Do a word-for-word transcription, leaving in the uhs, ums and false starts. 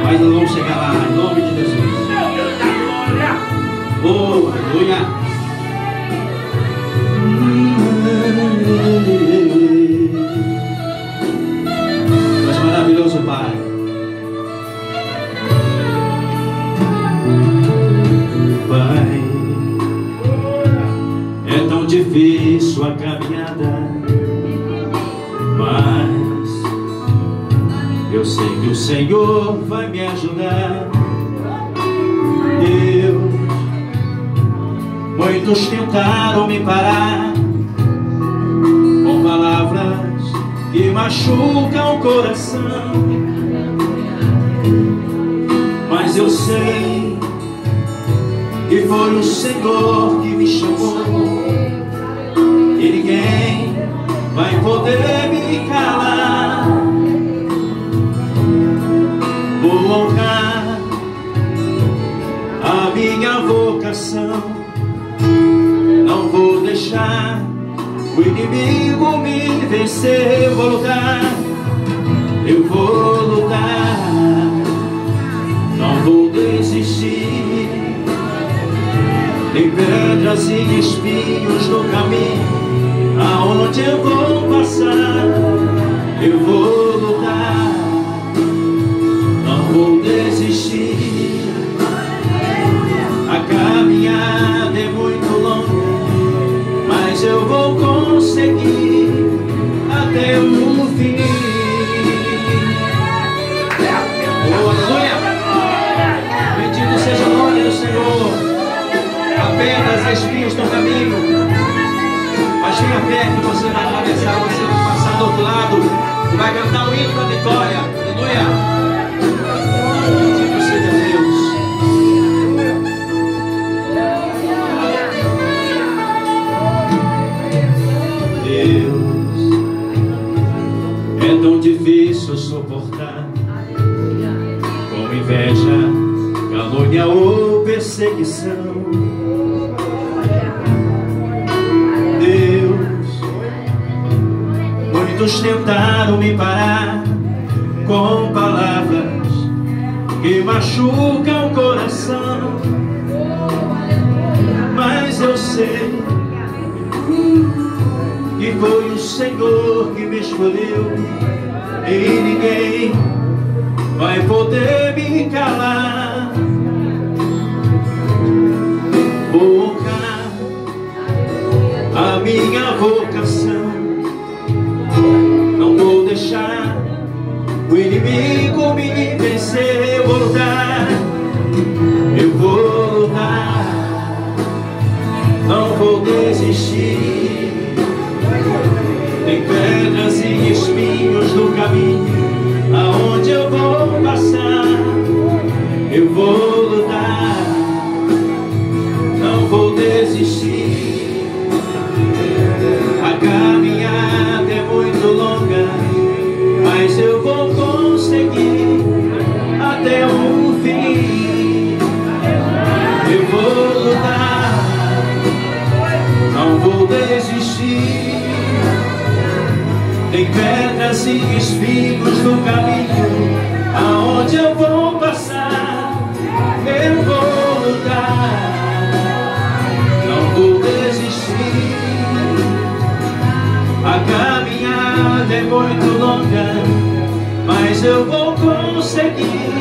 Mas nós vamos chegar lá, em nome de Jesus. Oh, aleluia. Deus maravilhoso, Pai. Pai, é tão difícil a caminhada, mas eu sei que o Senhor vai me ajudar. Deus, muitos tentaram me parar com palavras que machucam o coração, mas eu sei que foi o Senhor que me chamou, e ninguém vai poder me calar. Vou honrar a minha vocação, não vou deixar o inimigo me vencer. Eu vou lutar, eu vou lutar, não vou desistir. Tem pedras e espinhos no caminho, aonde eu vou passar, eu vou lutar, não vou desistir. A caminhada é muito longa, mas eu vou conseguir até o fim. Oh, aleluia! Bendito seja o nome do Senhor. Pedras e espinhos no caminho, mas tenha fé que você vai atravessar, você vai passar do outro lado e vai cantar o hino da vitória. Aleluia! Bendito seja Deus. Deus, é tão difícil suportar com inveja, calúnia ou perseguição. Muitos tentaram me parar com palavras que machucam o coração, mas eu sei que foi o Senhor que me escolheu, e ninguém vai poder me calar. Vou honrar a minha vocação, não vou deixar o inimigo me vencer. Eu vou lutar, eu vou lutar, não vou desistir. Tem pedras e espinhos no caminho, aonde eu vou passar, eu vou lutar, não vou desistir. A caminhada é muito longa, mas eu vou conseguir até o fim. Eu vou lutar, não vou desistir. Tem pedras e espinhos no caminho, aonde eu vou passar, eu vou lutar, não vou desistir. A caminhada é muito longa, mas eu vou conseguir